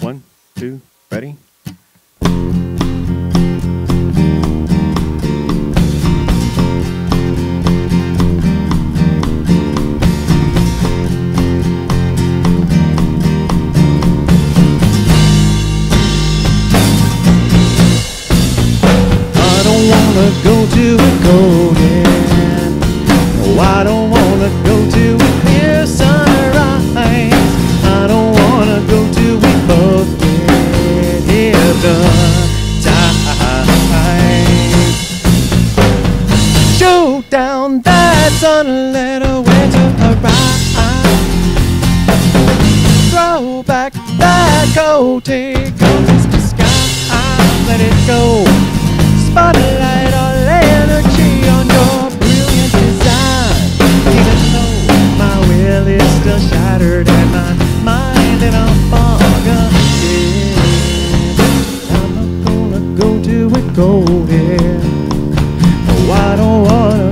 1, 2, ready? I don't wanna go to a golden. No, I don't wanna go to a clear sunrise. I don't wanna go to a bucket hypnotized. Show down that sun, let a winter arrive. Throw back that coat, take off the sky, let it go. Spotlight all energy on your brilliant design. Even though my will is still shattered and my mind in a fog again, I'm not gonna go to it golden. No, I don't wanna